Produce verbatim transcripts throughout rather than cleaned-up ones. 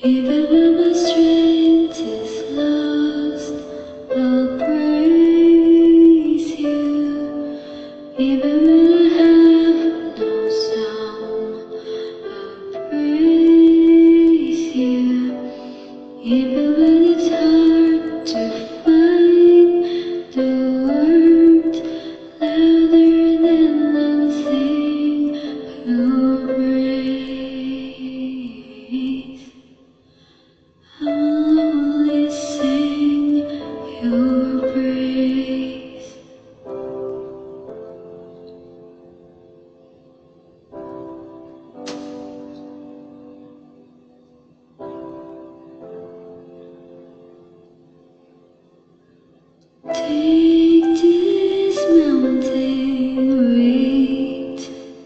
Even when my strength is lost, I'll praise you. Even when I have no sound, I'll praise you. Even when it's hard to find the words louder than I'll sing your praise. I'll only sing your praise. Take this mountain weight,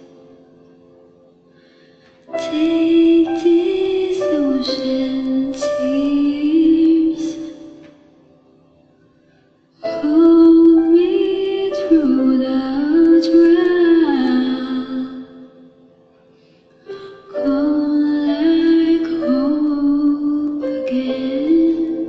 take these ocean tears, hold me through the drought, come like hope again.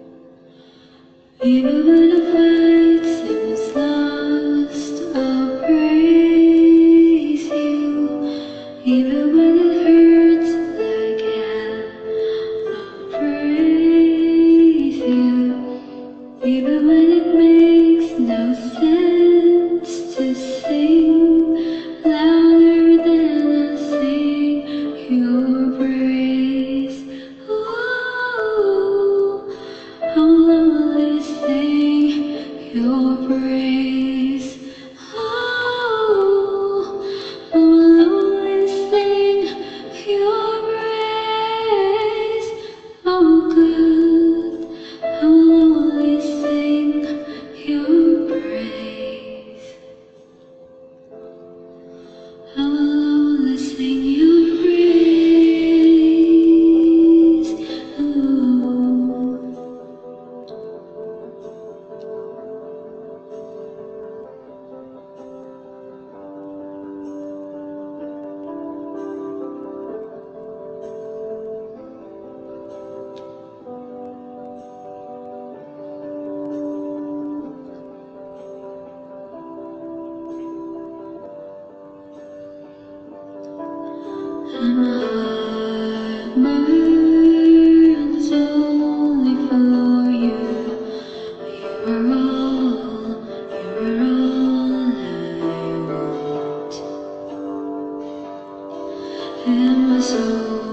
Even when the fight seems lost, I'll praise you. Even when it hurts like hell, I'll praise you. Even when it makes no sense to sing louder than I sing your praise. Oh, I'll only sing your praise. Oh, I'll only sing your praise. Oh, good, I'll only sing your praise. I'll only sing your praise. Oh. And my heart burns only for you. You are all, you are all I want. And my soul